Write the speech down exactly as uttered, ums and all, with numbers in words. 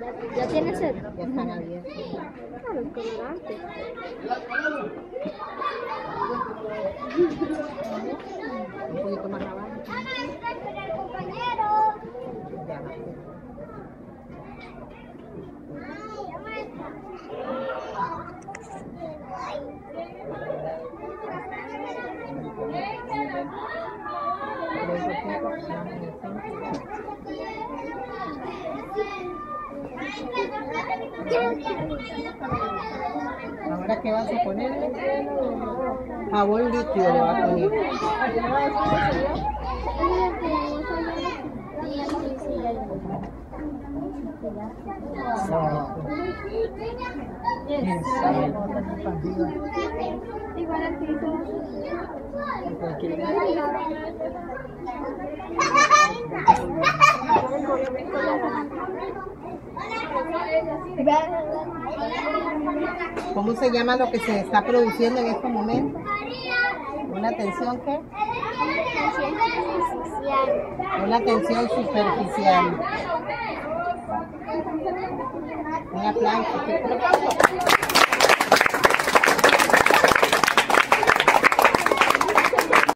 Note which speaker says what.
Speaker 1: ¿Ya tiene sed?
Speaker 2: Ya están abiertos.
Speaker 1: Claro, el colorante.
Speaker 2: Un poquito más abajo. Ya va. Ahora, ¿qué vas a poner? Jabón líquido le vas a poner.
Speaker 1: Igual al piso.
Speaker 2: ¿Cómo se llama lo que se está produciendo en este momento? ¿Una tensión qué? Una tensión superficial. Una plancha.